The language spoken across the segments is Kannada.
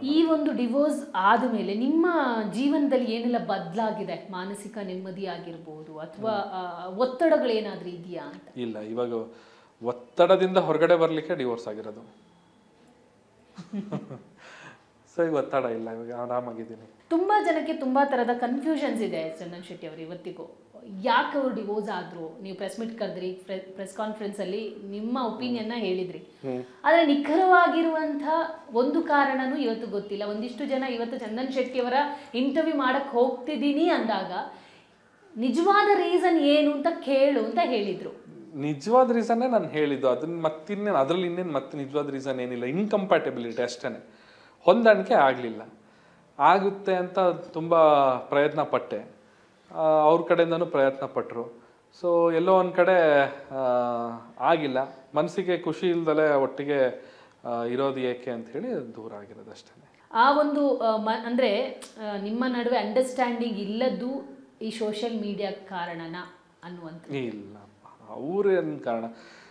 ಈ ಒಂದು ಡಿವೋರ್ಸ್ ಆದಮೇಲೆ ನಿಮ್ಮ ಜೀವನದಲ್ಲಿ ಏನೆಲ್ಲ ಬದಲಾಗಿದೆ? ಮಾನಸಿಕ ನೆಮ್ಮದಿ ಆಗಿರ್ಬೋದು ಅಥವಾ ಒತ್ತಡಗಳೇನಾದ್ರೂ ಇದೆಯಾ ಅಂತ? ಇಲ್ಲ, ಇವಾಗ ಒತ್ತಡದಿಂದ ಹೊರಗಡೆ ಬರಲಿಕ್ಕೆ ಡಿವೋರ್ಸ್ ಆಗಿರೋದು. ಸೊ ಈಗ ಒತ್ತಡ ಇಲ್ಲ, ಇವಾಗ ಆರಾಮಾಗಿದ್ದೀನಿ. ತುಂಬಾ ಜನಕ್ಕೆ ತುಂಬಾ ತರದ ಕನ್ಫ್ಯೂಷನ್ಸ್ ಇದೆ ಚಂದನ್ ಶೆಟ್ಟಿ ಅವರು ಇವತ್ತಿಗೂ. ಯಾಕೆ ಅವ್ರು ಡಿವೋರ್ಸ್ ಆದ್ರು? ನೀವು ಪ್ರೆಸ್ ಮೀಟ್ ಕರೆದ್ರಿ, ಪ್ರೆಸ್ ಕಾನ್ಫರೆನ್ಸ್ ಅಲ್ಲಿ ನಿಮ್ಮ ಒಪಿನಿಯನ್ ನ ಹೇಳಿದ್ರಿ, ಆದ್ರೆ ನಿಖರವಾಗಿರುವಂತ ಒಂದು ಕಾರಣನೂ ಇವತ್ತು ಗೊತ್ತಿಲ್ಲ. ಒಂದಿಷ್ಟು ಜನ ಇವತ್ತು ಚಂದನ್ ಶೆಟ್ಟಿ ಅವರ ಇಂಟರ್ವ್ಯೂ ಮಾಡಕ್ ಹೋಗ್ತಿದ್ದೀನಿ ಅಂದಾಗ ನಿಜವಾದ ರೀಸನ್ ಏನು ಅಂತ ಕೇಳು ಅಂತ ಹೇಳಿದ್ರು. ನಿಜವಾದ ರೀಸನ್ನೇ ನಾನು ಹೇಳಿದ್ದು. ಅದನ್ನ ಮತ್ತಿನ್ನೇನು ಅದರಲ್ಲಿ ಇನ್ನೇನು ಮತ್ತೆ ನಿಜವಾದ ರೀಸನ್ ಏನಿಲ್ಲ, ಇನ್ಕಂಪ್ಯಾಟಬಿಲಿಟಿ ಅಷ್ಟೇ. ಹೊಂದಾಣಿಕೆ ಆಗಲಿಲ್ಲ. ಆಗುತ್ತೆ ಅಂತ ತುಂಬ ಪ್ರಯತ್ನ ಪಟ್ಟೆ, ಅವ್ರ ಕಡೆಯಿಂದನೂ ಪ್ರಯತ್ನ ಪಟ್ಟರು. ಸೊ ಎಲ್ಲೋ ಒಂದು ಕಡೆ ಆಗಿಲ್ಲ. ಮನಸ್ಸಿಗೆ ಖುಷಿ ಇಲ್ದಲೆ ಒಟ್ಟಿಗೆ ಇರೋದು ಏಕೆ ಅಂತ ಹೇಳಿ ದೂರ ಆಗಿರೋದು ಅಷ್ಟೇ. ಆ ಒಂದು ಅಂದರೆ ನಿಮ್ಮ ನಡುವೆ ಅಂಡರ್ಸ್ಟ್ಯಾಂಡಿಂಗ್ ಇಲ್ಲದ್ದು ಈ ಸೋಷಿಯಲ್ ಮೀಡಿಯಾ ಕಾರಣನ ಅನ್ನುವಂಥ? ಇಲ್ಲ, ಅವ್ರೇನು ಕಾರಣ.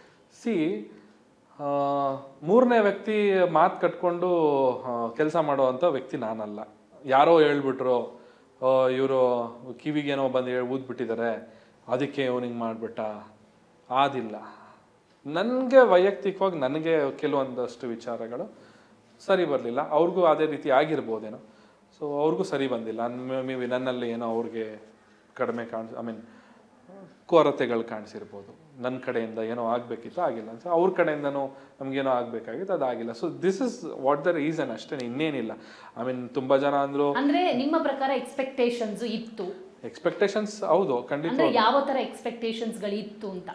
ಮೂರನೇ ವ್ಯಕ್ತಿ ಮಾತು ಕಟ್ಕೊಂಡು ಕೆಲಸ ಮಾಡುವಂಥ ವ್ಯಕ್ತಿ ನಾನಲ್ಲ. ಯಾರೋ ಹೇಳ್ಬಿಟ್ರು, ಇವರು ಕಿವಿಗೇನೋ ಬಂದು ಊದ್ಬಿಟ್ಟಿದ್ದಾರೆ, ಅದಕ್ಕೆ ಇವನಿಗೆ ಮಾಡಿಬಿಟ್ಟ, ಆದಿಲ್ಲ. ನನಗೆ ವೈಯಕ್ತಿಕವಾಗಿ ನನಗೆ ಕೆಲವೊಂದಷ್ಟು ವಿಚಾರಗಳು ಸರಿ ಬರಲಿಲ್ಲ. ಅವ್ರಿಗೂ ಅದೇ ರೀತಿ ಆಗಿರ್ಬೋದೇನೋ. ಸೊ ಅವ್ರಿಗೂ ಸರಿ ಬಂದಿಲ್ಲ. ಮೇ ಬಿ ನನ್ನಲ್ಲಿ ಏನೋ ಅವ್ರಿಗೆ ಕಡಿಮೆ ಕೊರತೆಗಳು ಕಾಣಿಸಿರ್ಬೋದು. ನನ್ನ ಕಡೆಯಿಂದ ಏನೋ ಆಗಬೇಕಿತ್ತು, ಆಗಿಲ್ಲ. ಸೊ ಅವ್ರ ಕಡೆಯಿಂದನೂ ನಮಗೇನೋ ಆಗಬೇಕಾಗಿತ್ತು, ಅದಾಗಿಲ್ಲ. So this is what the reason ಅಷ್ಟೇ, ಇನ್ನೇನಿಲ್ಲ. ತುಂಬ ಜನ ಅಂದರು. ಅಂದ್ರೆ ನಿಮ್ಮ ಪ್ರಕಾರ ಎಕ್ಸ್ಪೆಕ್ಟೇಷನ್ಸ್ ಇತ್ತು? ಎಕ್ಸ್ಪೆಕ್ಟೇಷನ್ಸ್ ಹೌದು, ಖಂಡಿತ. ಯಾವ ತರ ಎಕ್ಸ್ಪೆಕ್ಟೇಷನ್ಸ್ಗಳು ಇತ್ತು ಅಂತ?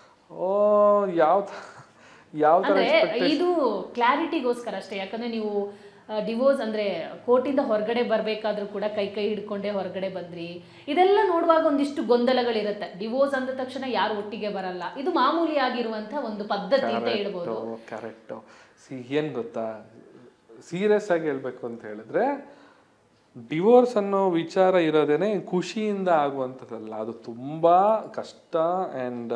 ಯಾವ ತರ ಇದು ಕ್ಲಾರಿಟಿಗೋಸ್ಕರ ಅಷ್ಟೇ. ಯಾಕಂದ್ರೆ ನೀವು ಡಿವೋರ್ಸ್ ಅಂದ್ರೆ ಕೋರ್ಟಿಂದ ಹೊರಗಡೆ ಬರಬೇಕಾದ್ರೂ ಕೂಡ ಕೈ ಹಿಡ್ಕೊಂಡೇ ಹೊರಗಡೆ ಬಂದ್ರಿ. ಇದೆಲ್ಲ ನೋಡುವಾಗ ಒಂದಿಷ್ಟು ಗೊಂದಲಗಳಿರುತ್ತೆ. ಡಿವೋರ್ಸ್ ಅಂದ ತಕ್ಷಣ ಯಾರು ಒಟ್ಟಿಗೆ ಬರಲ್ಲ, ಇದು ಮಾಮೂಲಿ ಆಗಿರುವಂತ ಒಂದು ಪದ್ಧತಿ ಅಂತ ಹೇಳ್ಬೋದು. ಕರೆಕ್ಟ್. ಏನ್ ಗೊತ್ತಾ, ಸೀರಿಯಸ್ ಆಗಿ ಹೇಳ್ಬೇಕು ಅಂತ ಹೇಳಿದ್ರೆ, ಡಿವೋರ್ಸ್ ಅನ್ನೋ ವಿಚಾರ ಇರೋದೇನೆ ಖುಷಿಯಿಂದ ಆಗುವಂಥದ್ದಲ್ಲ. ಅದು ತುಂಬಾ ಕಷ್ಟ. ಆ್ಯಂಡ್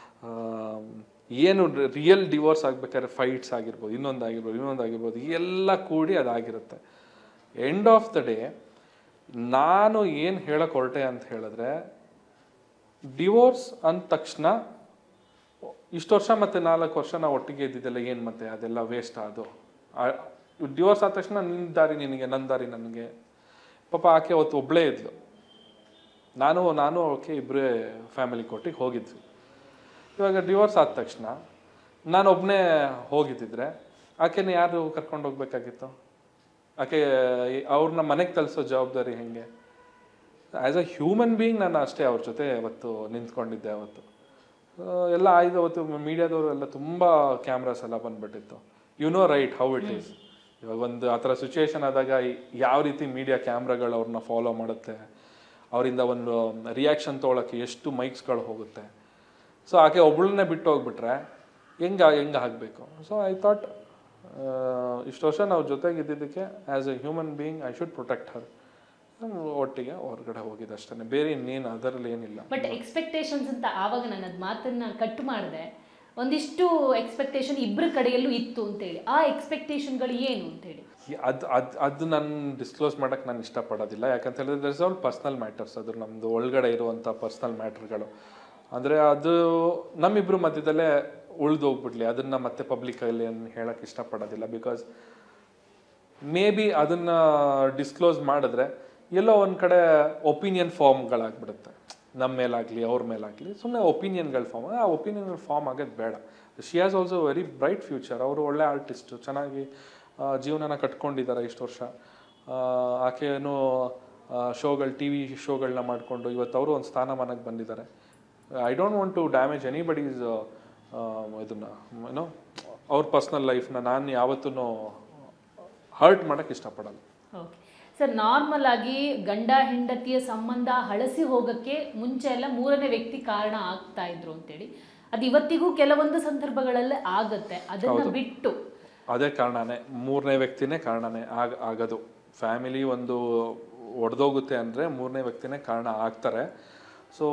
ಏನು ರಿಯಲ್ ಡಿವೋರ್ಸ್ ಆಗ್ಬೇಕಾದ್ರೆ ಫೈಟ್ಸ್ ಆಗಿರ್ಬೋದು, ಇನ್ನೊಂದಾಗಿರ್ಬೋದು, ಎಲ್ಲ ಕೂಡಿ ಅದಾಗಿರುತ್ತೆ. ಎಂಡ್ ಆಫ್ ದ ಡೇ ನಾನು ಏನು ಹೇಳಕ್ಕೆ ಹೊರಟೆ ಅಂತ ಹೇಳಿದ್ರೆ, ಡಿವೋರ್ಸ್ ಅಂದ ತಕ್ಷಣ ಇಷ್ಟು ವರ್ಷ ಮತ್ತು 4 ವರ್ಷ ನಾವು ಒಟ್ಟಿಗೆ ಇದ್ದಿದ್ದೆಲ್ಲ ಏನು ಮತ್ತೆ ಅದೆಲ್ಲ ವೇಸ್ಟ್. ಅದು ಡಿವೋರ್ಸ್ ಆದ ತಕ್ಷಣ ನಿನ್ನ ದಾರಿ ನಿನಗೆ, ನನ್ನ ದಾರಿ ನನಗೆ. ಪಾಪ ಆಕೆ ಅವತ್ತು ಒಬ್ಬಳೇ ಇದ್ಲು, ನಾನು ಓಕೆ ಇಬ್ಬರೇ ಫ್ಯಾಮಿಲಿ ಕೋರ್ಟಿಗೆ ಹೋಗಿದ್ವಿ. ಇವಾಗ ಡಿವೋರ್ಸ್ ಆದ ತಕ್ಷಣ ನಾನು ಒಬ್ಬನೇ ಹೋಗಿದ್ದಿದ್ರೆ ಆಕೆನ ಯಾರು ಕರ್ಕೊಂಡು ಹೋಗ್ಬೇಕಾಗಿತ್ತು? ಆಕೆ ಅವ್ರನ್ನ ಮನೆಗೆ ತಲುಪಿಸೋ ಜವಾಬ್ದಾರಿ ಹೆಂಗೆ? ಆ್ಯಸ್ ಅ ಹ್ಯೂಮನ್ ಬೀಯಿಂಗ್ ನಾನು ಅಷ್ಟೇ ಅವ್ರ ಜೊತೆ ಅವತ್ತು ನಿಂತ್ಕೊಂಡಿದ್ದೆ. ಅವತ್ತು ಎಲ್ಲ ಆಯ್ತು. ಅವತ್ತು ಮೀಡಿಯಾದವರು ಎಲ್ಲ ತುಂಬ ಕ್ಯಾಮ್ರಾಸ್ ಎಲ್ಲ ಬಂದ್ಬಿಟ್ಟಿತ್ತು. You know right how it is. ಇವಾಗ ಒಂದು ಆ ಥರ ಸಿಚುವೇಶನ್ ಆದಾಗ ಯಾವ ರೀತಿ ಮೀಡಿಯಾ ಕ್ಯಾಮ್ರಾಗಳು ಅವ್ರನ್ನ ಫಾಲೋ ಮಾಡುತ್ತೆ, ಅವರಿಂದ ಒಂದು ರಿಯಾಕ್ಷನ್ ತೊಗೊಳಕ್ಕೆ ಎಷ್ಟು ಮೈಕ್ಸ್ಗಳು ಹೋಗುತ್ತೆ. ಸೊ ಆಕೆ ಒಬ್ಬಳನ್ನೇ ಬಿಟ್ಟು ಹೋಗ್ಬಿಟ್ರೆ ಹೆಂಗೆ ಆಗಬೇಕು? ಸೊ ಐ ಥಾಟ್ ಇಷ್ಟು ವರ್ಷ ನಾವು ಜೊತೆಗಿದ್ದಕ್ಕೆ as a human being I should protect her. ಒಟ್ಟಿಗೆ ಹೊರಗಡೆ ಹೋಗಿದ್ದು ಅಷ್ಟೇ, ಬೇರೆ ಇನ್ನೇನು ಅದರಲ್ಲಿ ಏನಿಲ್ಲ. ಬಟ್ ಎಕ್ಸ್ಪೆಕ್ಟೇಷನ್ಸ್ ಅಂತ ಆವಾಗ ನಾನು ಅದು ಮಾತನ್ನ ಕಟ್ ಮಾಡಿದೆ. ಒಂದಿಷ್ಟು ಎಕ್ಸ್ಪೆಕ್ಟೇಷನ್ ಇಬ್ಬರ ಕಡೆಯಲ್ಲೂ ಇತ್ತು ಅಂತೇಳಿ, ಆ ಎಕ್ಸ್ಪೆಕ್ಟೇಷನ್ಗಳು ಏನು ಅಂತೇಳಿ ಅದು ನಾನು ಡಿಸ್ಕ್ಲೋಸ್ ಮಾಡೋಕ್ಕೆ ನಾನು ಇಷ್ಟಪಡೋದಿಲ್ಲ. ಯಾಕಂತ ಹೇಳಿದ್ರೆ there is all personal matters. ಅದು ನಮ್ಮದು ಒಳಗಡೆ ಇರುವಂಥ ಪರ್ಸ್ನಲ್ ಮ್ಯಾಟರ್ಗಳು. ಅಂದರೆ ಅದು ನಮ್ಮಿಬ್ಬರು ಮಧ್ಯದಲ್ಲೇ ಉಳಿದೋಗ್ಬಿಡ್ಲಿ, ಅದನ್ನು ಮತ್ತೆ ಪಬ್ಲಿಕಲ್ಲಿ ಹೇಳೋಕ್ಕೆ ಇಷ್ಟಪಡೋದಿಲ್ಲ. ಬಿಕಾಸ್ ಮೇ ಬಿ ಅದನ್ನು ಡಿಸ್ಕ್ಲೋಸ್ ಮಾಡಿದ್ರೆ ಎಲ್ಲೋ ಒಂದು ಕಡೆ ಒಪಿನಿಯನ್ ಫಾರ್ಮ್ಗಳಾಗ್ಬಿಡುತ್ತೆ, ನಮ್ಮ ಮೇಲಾಗಲಿ ಅವ್ರ ಮೇಲಾಗಲಿ. ಸುಮ್ಮನೆ ಒಪಿನಿಯನ್ಗಳು ಆ ಒಪಿನಿಯನ್ಗಳು ಫಾರ್ಮ್ ಆಗೋದು ಬೇಡ. She has also very bright future. ಅವರು ಒಳ್ಳೆ ಆರ್ಟಿಸ್ಟು, ಚೆನ್ನಾಗಿ ಜೀವನನ ಕಟ್ಕೊಂಡಿದ್ದಾರೆ ಇಷ್ಟು ವರ್ಷ. ಆಕೆಯೂ ಟಿ ವಿ ಶೋಗಳನ್ನ ಮಾಡಿಕೊಂಡು ಇವತ್ತು ಅವರು ಒಂದು ಸ್ಥಾನಮಾನಕ್ಕೆ ಬಂದಿದ್ದಾರೆ. I don't want to damage anybody's ಇದನ್ನು ಏನೋ ಅವ್ರ ಪರ್ಸ್ನಲ್ ಲೈಫ್ನ ನಾನು ಯಾವತ್ತೂ ಹರ್ಟ್ ಮಾಡೋಕ್ಕೆ ಇಷ್ಟಪಡಲ್ಲ. ಓಕೆ ಸರ್, ನಾರ್ಮಲ್ ಆಗಿ ಗಂಡ ಹೆಂಡತಿಯ ಸಂಬಂಧ ಹಳಸಿ ಹೋಗೋಕ್ಕೆ ಮುಂಚೆ ಎಲ್ಲ ಮೂರನೇ ವ್ಯಕ್ತಿ ಕಾರಣ ಆಗ್ತಾ ಇದ್ರು ಅಂತೇಳಿ, ಅದು ಇವತ್ತಿಗೂ ಕೆಲವೊಂದು ಸಂದರ್ಭಗಳಲ್ಲಿ ಆಗತ್ತೆ. ಅದನ್ನ ಬಿಟ್ಟು ಅದೇ ಕಾರಣನೇ, ಮೂರನೇ ವ್ಯಕ್ತಿನೇ ಕಾರಣನೇ ಆಗೋದು. ಫ್ಯಾಮಿಲಿ ಒಂದು ಒಡೆದೋಗುತ್ತೆ ಅಂದರೆ ಮೂರನೇ ವ್ಯಕ್ತಿನೇ ಕಾರಣ ಆಗ್ತಾರೆ. ಸೊ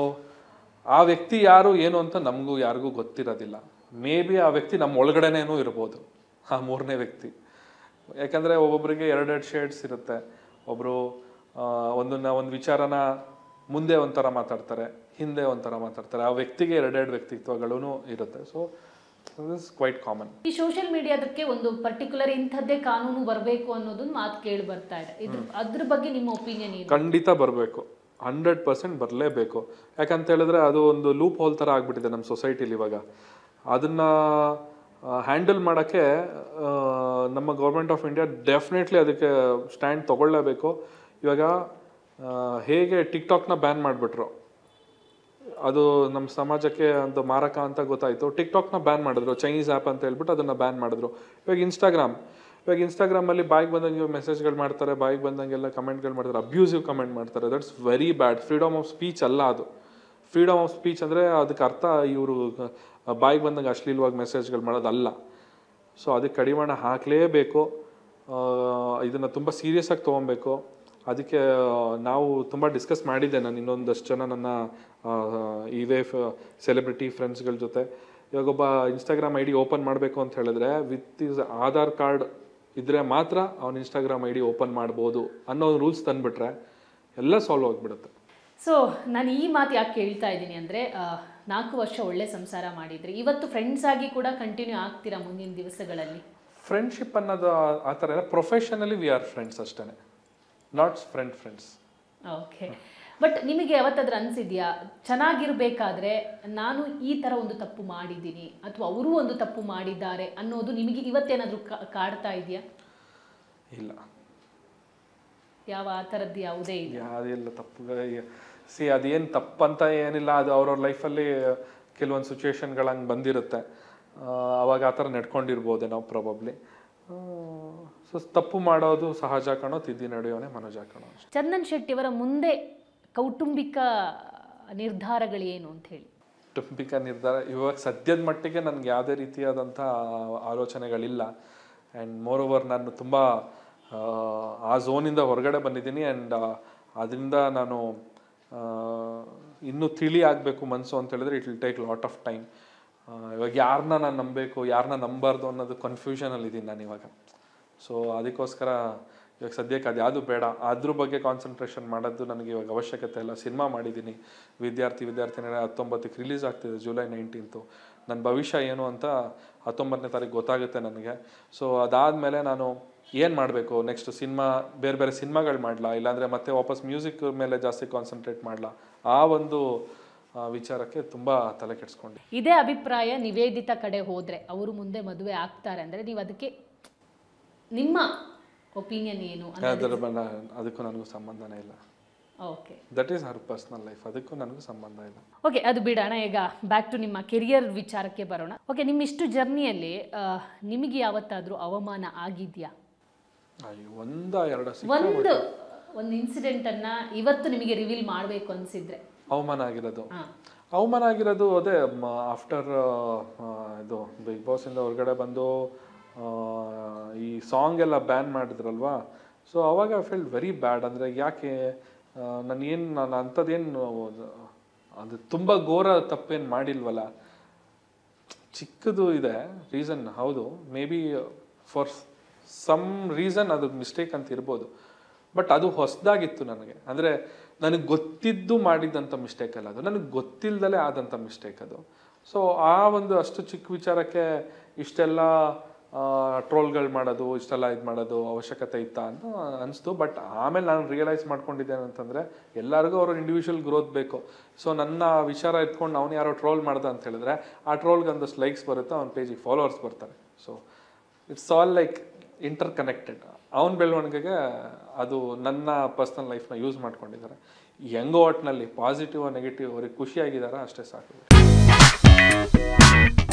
ಆ ವ್ಯಕ್ತಿ ಯಾರು ಏನು ಅಂತ ನಮಗೂ ಯಾರಿಗೂ ಗೊತ್ತಿರೋದಿಲ್ಲ. ಮೇ ಬಿ ಆ ವ್ಯಕ್ತಿ ನಮ್ಮ ಒಳಗಡೆನೇನೂ ಇರ್ಬೋದು, ಆ ಮೂರನೇ ವ್ಯಕ್ತಿ. ಯಾಕಂದರೆ ಒಬ್ಬೊಬ್ಬರಿಗೆ ಎರಡೆರಡು ಶೇಡ್ಸ್ ಇರುತ್ತೆ. ಒಬ್ಬರು ಒಂದು ವಿಚಾರನ ಮುಂದೆ ಒಂಥರ ಮಾತಾಡ್ತಾರೆ, ಹಿಂದೆ ಒಂಥರ ಮಾತಾಡ್ತಾರೆ. ಆ ವ್ಯಕ್ತಿಗೆ ಎರಡೆರಡು ವ್ಯಕ್ತಿತ್ವಗಳೂ ಇರುತ್ತೆ. So this quite common. ಈ ಸೋಷಿಯಲ್ ಮೀಡಿಯಾದಕ್ಕೆ ಒಂದು ಪರ್ಟಿಕ್ಯುಲರ್ ಇಂಥದ್ದೇ ಕಾನೂನು ಬರಬೇಕು ಅನ್ನೋದನ್ನ ಮಾತು ಕೇಳಿ ಬರ್ತಾ ಇದೆ. ಅದ್ರ ಬಗ್ಗೆ ನಿಮ್ಮ ಒಪಿನಿಯನ್ ಏನು? ಖಂಡಿತ ಬರಬೇಕು, 100% ಬರಲೇಬೇಕು. ಯಾಕಂತ ಹೇಳಿದ್ರೆ ಅದು ಒಂದು ಲೂಪ್ ಹೋಲ್ ಥರ ಆಗ್ಬಿಟ್ಟಿದೆ ನಮ್ಮ ಸೊಸೈಟಿಲಿ ಇವಾಗ. ಅದನ್ನು ಹ್ಯಾಂಡಲ್ ಮಾಡೋಕ್ಕೆ ನಮ್ಮ ಗೌರ್ಮೆಂಟ್ ಆಫ್ ಇಂಡಿಯಾ ಡೆಫಿನೆಟ್ಲಿ ಅದಕ್ಕೆ ಸ್ಟ್ಯಾಂಡ್ ತೊಗೊಳ್ಳೇಬೇಕು. ಇವಾಗ ಹೇಗೆ ಟಿಕ್ಟಾಕ್ನ ಬ್ಯಾನ್ ಮಾಡಿಬಿಟ್ರು, ಅದು ನಮ್ಮ ಸಮಾಜಕ್ಕೆ ಒಂದು ಮಾರಕ ಅಂತ ಗೊತ್ತಾಯಿತು. ಟಿಕ್ಟಾಕ್ನ ಬ್ಯಾನ್ ಮಾಡಿದ್ರು, ಚೈನೀಸ್ ಆ್ಯಪ್ ಅಂತ ಹೇಳ್ಬಿಟ್ಟು ಅದನ್ನು ಬ್ಯಾನ್ ಮಾಡಿದ್ರು. ಇವಾಗ ಇನ್ಸ್ಟಾಗ್ರಾಮಲ್ಲಿ ಬಾಯಿಗೆ ಬಂದಂಗೆ ಮೆಸೇಜ್ಗಳು ಮಾಡ್ತಾರೆ, ಬಾಯಿಗೆ ಬಂದಂಗೆಲ್ಲ ಕಮೆಂಟ್ಗಳು ಮಾಡ್ತಾರೆ, ಅಬ್ಯೂಸಿವ್ ಕಮೆಂಟ್ ಮಾಡ್ತಾರೆ. That's very bad. Freedom of speech ಅಲ್ಲ ಅದು. ಫ್ರೀಡಮ್ ಆಫ್ ಸ್ಪೀಚ್ ಅಂದರೆ ಅದಕ್ಕೆ ಅರ್ಥ ಇವರು ಬಾಯಿಗೆ ಬಂದಂಗೆ ಅಶ್ಲೀಲವಾಗಿ ಮೆಸೇಜ್ಗಳು ಮಾಡೋದಲ್ಲ. ಸೊ ಅದಕ್ಕೆ ಕಡಿವಾಣ ಹಾಕಲೇಬೇಕು. ಇದನ್ನು ತುಂಬ ಸೀರಿಯಸ್ಸಾಗಿ ತೊಗೊಬೇಕು. ಅದಕ್ಕೆ ನಾವು ತುಂಬ ಡಿಸ್ಕಸ್ ಮಾಡಿದ್ದೆ ನಾನು ಇನ್ನೊಂದಷ್ಟು ಜನ ನನ್ನ ಇವೇ ಸೆಲೆಬ್ರಿಟಿ ಫ್ರೆಂಡ್ಸ್ಗಳ ಜೊತೆ. ಇವಾಗ ಒಬ್ಬ ಇನ್ಸ್ಟಾಗ್ರಾಮ್ ID ಓಪನ್ ಮಾಡಬೇಕು ಅಂತ ಹೇಳಿದ್ರೆ ವಿತ್ ಇಸ್ ಆಧಾರ್ ಕಾರ್ಡ್ ಇದ್ದರೆ ಮಾತ್ರ ಅವ್ನು ಇನ್ಸ್ಟಾಗ್ರಾಮ್ ID ಓಪನ್ ಮಾಡ್ಬೋದು ಅನ್ನೋ ರೂಲ್ಸ್ ತಂದುಬಿಟ್ರೆ ಎಲ್ಲ ಸಾಲ್ವ್ ಆಗಿಬಿಡುತ್ತೆ. ಸೊ ನಾನು ಈ ಮಾತು ಯಾಕೆ ಕೇಳ್ತಾ ಇದ್ದೀನಿ ಅಂದರೆ 4 ವರ್ಷ ಒಳ್ಳೆ ಸಂಸಾರ ಮಾಡಿದ್ರಿ, ಇವತ್ತು ಫ್ರೆಂಡ್ಸ್ ಆಗಿ ಕೂಡ ಕಂಟಿನ್ಯೂ ಆಗ್ತೀರಾ ಮುಂದಿನ ದಿವಸಗಳಲ್ಲಿ? ಫ್ರೆಂಡ್ಶಿಪ್ ಅನ್ನೋದು ಆ ಥರ ಇಲ್ಲ. ಪ್ರೊಫೆಷನಲಿ ವಿ ಆರ್ ಫ್ರೆಂಡ್ಸ್ ಅಷ್ಟೇ, ನಾಟ್ ಫ್ರೆಂಡ್ಸ್. ಓಕೆ. ಬಟ್ ನಿಮಗೆ ಯಾವತ್ತಾದ್ರೂ ಅನಿಸಿದ್ಯಾ ಚೆನ್ನಾಗಿರ್ಬೇಕಾದ್ರೆ ನಾನು ಈ ಥರ ಒಂದು ತಪ್ಪು ಮಾಡಿದ್ದೀನಿ ಅಥವಾ ಅವರು ಒಂದು ತಪ್ಪು ಮಾಡಿದ್ದಾರೆ ಅನ್ನೋದು ನಿಮಗೆ ಇವತ್ತೇನಾದರೂ ಕಾಡ್ತಾ ಇದೆಯಾ? ಇಲ್ಲ, ಯಾವ ಆ ಥರದ್ದು ಯಾವುದೇ ಇಲ್ಲ. ಯಾವುದಿಲ್ಲ ತಪ್ಪು. ಅದೇನು ತಪ್ಪಂತ ಏನಿಲ್ಲ, ಅದು ಅವ್ರವ್ರ ಲೈಫಲ್ಲಿ ಕೆಲವೊಂದು ಸಿಚುವೇಶನ್ಗಳು ಹಂಗೆ ಬಂದಿರುತ್ತೆ. ಅವಾಗ ಆ ಥರ ನಡ್ಕೊಂಡಿರ್ಬೋದೆ ನಾವು ಪ್ರಾಬಬ್ಲಿ. ಸೊ ತಪ್ಪು ಮಾಡೋದು ಸಹಜ ಕಣೋ, ತಿದ್ದಿ ನಡೆಯೋನೆ ಮನೋಜ ಕಣೋ. ಚಂದನ್ ಶೆಟ್ಟಿಯವರ ಮುಂದೆ ಕೌಟುಂಬಿಕ ನಿರ್ಧಾರಗಳೇನು ಅಂತ ಹೇಳಿ? ಕೌಟುಂಬಿಕ ನಿರ್ಧಾರ ಇವಾಗ ಸದ್ಯದ ಮಟ್ಟಿಗೆ ನನಗೆ ಯಾವುದೇ ರೀತಿಯಾದಂಥ ಆಲೋಚನೆಗಳಿಲ್ಲ. ಆ್ಯಂಡ್ ಮೋರ್ ಓವರ್ ನಾನು ತುಂಬ ಆ ಝೋನಿಂದ ಹೊರಗಡೆ ಬಂದಿದ್ದೀನಿ. ಆ್ಯಂಡ್ ಅದರಿಂದ ನಾನು ಇನ್ನೂ ತಿಳಿ ಆಗಬೇಕು ಮನಸ್ಸು ಅಂತ ಹೇಳಿದ್ರೆ it will take lot of time. ಇವಾಗ ಯಾರನ್ನ ನಾನು ನಂಬಬೇಕು, ಯಾರನ್ನ ನಂಬಾರ್ದು ಅನ್ನೋದು ಕನ್ಫ್ಯೂಷನಲ್ಲಿದ್ದೀನಿ ನಾನು ಇವಾಗ. ಸೊ ಅದಕ್ಕೋಸ್ಕರ ಇವಾಗ ಸದ್ಯಕ್ಕೆ ಅದು ಯಾವುದು ಬೇಡ, ಅದ್ರ ಬಗ್ಗೆ ಕಾನ್ಸಂಟ್ರೇಷನ್ ಮಾಡೋದು ನನಗೆ ಇವಾಗ ಅವಶ್ಯಕತೆ ಇಲ್ಲ. ಸಿನಿಮಾ ಮಾಡಿದ್ದೀನಿ, ವಿದ್ಯಾರ್ಥಿನಿಯರ 19ಕ್ಕೆ ರಿಲೀಸ್ ಆಗ್ತಿದೆ, ಜುಲೈ 19. ನನ್ನ ಭವಿಷ್ಯ ಏನು ಅಂತ 19ನೇ ತಾರೀಕು ಗೊತ್ತಾಗುತ್ತೆ ನನಗೆ. ಸೊ ಅದಾದಮೇಲೆ ನಾನು ಏನು ಮಾಡಬೇಕು ನೆಕ್ಸ್ಟ್, ಬೇರೆ ಬೇರೆ ಸಿನಿಮಾಗಳು ಮಾಡಲಾ, ಇಲ್ಲಾಂದರೆ ಮತ್ತೆ ವಾಪಸ್ ಮ್ಯೂಸಿಕ್ ಮೇಲೆ ಜಾಸ್ತಿ ಕಾನ್ಸಂಟ್ರೇಟ್ ಮಾಡಲಾ, ಆ ಒಂದು ವಿಚಾರಕ್ಕೆ ತುಂಬ ತಲೆ ಕೆಡಿಸ್ಕೊಂಡು. ಇದೇ ಅಭಿಪ್ರಾಯ ನಿವೇದಿತಾ ಕಡೆ ಹೋದರೆ ಅವರು ಮುಂದೆ ಮದುವೆ ಆಗ್ತಾರೆ ಅಂದರೆ ನೀವು ಅದಕ್ಕೆ ನಿಮ್ಮ ಒಪಿನಿಯನ್ ಏನು? ಅದಕ್ಕೂ ನನಗೂ ಸಂಬಂಧನೇ ಇಲ್ಲ. Okay, that is her personal life, ಅದಕ್ಕೂ ನನಗೂ ಸಂಬಂಧ ಇಲ್ಲ. ಓಕೆ, ಅದು ಬಿಡೋಣ. ಈಗ ಬ್ಯಾಕ್ ಟು ನಿಮ್ಮ ಕೆರಿಯರ್ ವಿಚಾರಕ್ಕೆ ಬರೋಣ. ಓಕೆ, ನಿಮ್ಮ ಇಷ್ಟು ಜರ್ನಿಯಲ್ಲಿ ನಿಮಗೆ ಯಾವತ್ತಾದರೂ ಅವಮಾನ ಆಗಿದೆಯಾ? ಒಂದು ಇನ್ಸಿಡೆಂಟನ್ನು ಇವತ್ತು ನಿಮಗೆ ರಿವೀಲ್ ಮಾಡಬೇಕು ಅನಿಸಿದ್ರೆ? ಅವಮಾನ ಆಗಿರೋದು ಅದೇ ಆಫ್ಟರ್ ಇದು ಬಿಗ್ ಬಾಸಿಂದ ಹೊರಗಡೆ ಬಂದು ಈ ಸಾಂಗ್ ಎಲ್ಲ ಬ್ಯಾನ್ ಮಾಡಿದ್ರಲ್ವಾ. ಸೊ ಅವಾಗ ಐ ಫೀಲ್ ವೆರಿ ಬ್ಯಾಡ್. ಅಂದರೆ ಯಾಕೆ ನಾನು ಅಂಥದ್ದೇನು ಅದು ತುಂಬ ಘೋರ ತಪ್ಪೇನು ಮಾಡಿಲ್ವಲ್ಲ. ಚಿಕ್ಕದು ಇದೆ ರೀಸನ್, ಹೌದು, maybe for some reason ಅದು ಮಿಸ್ಟೇಕ್ ಅಂತ ಇರ್ಬೋದು. ಬಟ್ ಅದು ಹೊಸದಾಗಿತ್ತು ನನಗೆ. ಅಂದರೆ ನನಗೆ ಗೊತ್ತಿದ್ದು ಮಾಡಿದ್ದಂಥ ಮಿಸ್ಟೇಕ್ ಅಲ್ಲ ಅದು, ನನಗೆ ಗೊತ್ತಿಲ್ಲದಲೇ ಆದಂಥ ಮಿಸ್ಟೇಕ್ ಅದು. ಸೊ ಆ ಒಂದು ಅಷ್ಟು ಚಿಕ್ಕ ವಿಚಾರಕ್ಕೆ ಇಷ್ಟೆಲ್ಲ ಟ್ರೋಲ್ಗಳು ಮಾಡೋದು, ಇಷ್ಟೆಲ್ಲ ಇದು ಮಾಡೋದು ಅವಶ್ಯಕತೆ ಇತ್ತಾ ಅಂತ ಅನಿಸ್ತು. ಬಟ್ ಆಮೇಲೆ ನಾನು ರಿಯಲೈಸ್ ಮಾಡ್ಕೊಂಡಿದ್ದೇನೆ ಅಂತಂದರೆ ಎಲ್ಲರಿಗೂ ಅವ್ರ ಇಂಡಿವಿಜುವಲ್ ಗ್ರೋತ್ ಬೇಕು. ಸೊ ನನ್ನ ವಿಚಾರ ಇಟ್ಕೊಂಡು ಅವನು ಯಾರೋ ಟ್ರೋಲ್ ಮಾಡ್ದ ಅಂತ ಹೇಳಿದ್ರೆ ಆ ಟ್ರೋಲ್ಗೆ ಒಂದಷ್ಟು ಲೈಕ್ಸ್ ಬರುತ್ತೆ, ಅವ್ನ ಪೇಜಿಗೆ ಫಾಲೋವರ್ಸ್ ಬರ್ತಾರೆ. So it's all like interconnected. ಅವನ ಬೆಳವಣಿಗೆಗೆ ಅದು ನನ್ನ ಪರ್ಸ್ನಲ್ ಲೈಫ್ನ ಯೂಸ್ ಮಾಡ್ಕೊಂಡಿದ್ದಾರೆ. ಹೆಂಗೋ ಒಟ್ಟಿನಲ್ಲಿ ಪಾಸಿಟಿವ್ ನೆಗೆಟಿವ್ ಅವ್ರಿಗೆ ಖುಷಿಯಾಗಿದ್ದಾರೆ, ಅಷ್ಟೇ ಸಾಕು.